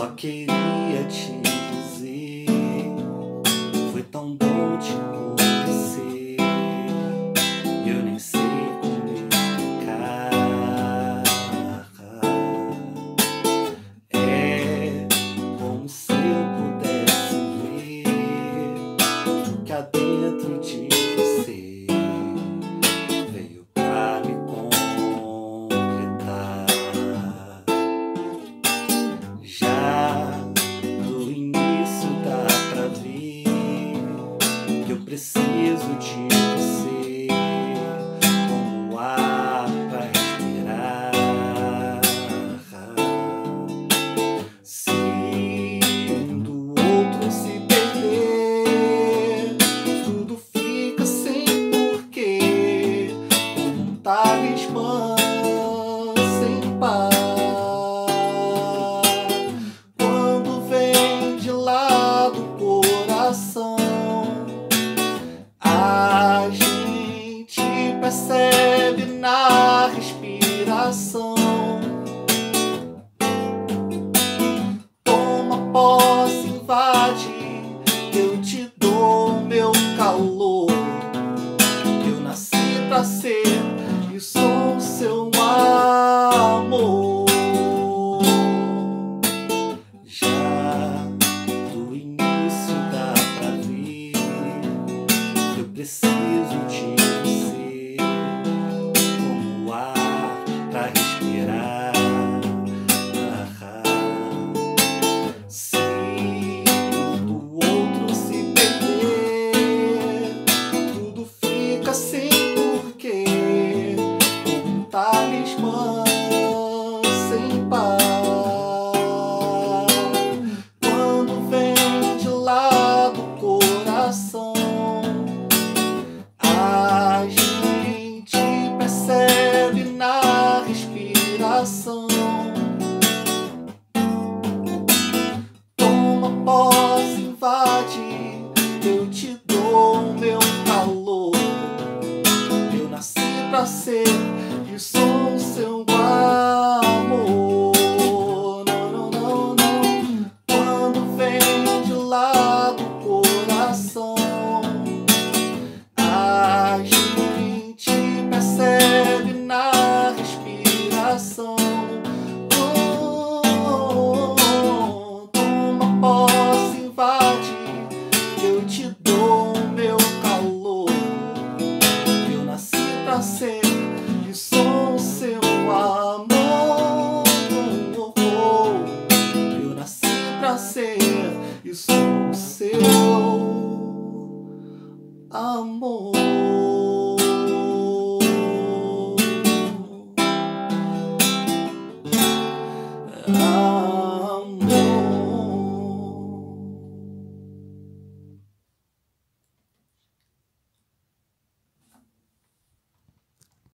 Só queria te dizer, foi tão bom te conhecer. Eu nem sei como explicar. É como se eu pudesse ver o que há dentro de você veio pra me completar. Já no início dá pra ver que eu preciso de você como ar pra respirar. Se um do outro se perder, tudo fica sem porquê, como um talismã sem par. Quando vem de lá do coração, a gente percebe na respiração. Toma posse, invade, eu te dou meu calor. Eu nasci pra ser e sou seu amor. Já do início dá pra ver que eu preciso de você como ar pra respirar. Se do outro se perder, tudo fica sem porquê, como um talismã sem par. Quando vem de lá do coração, a gente percebe na respiração. Toma posse, invade, eu te dou meu calor. Eu nasci pra ser e sou seu amor. Não, não, não, não. Quando vem de lá do coração, a gente percebe na respiração. Toma posse, invade, eu te dou meu calor. Eu nasci pra ser e sou seu amor. Eu nasci pra ser e sou seu amor. Ah.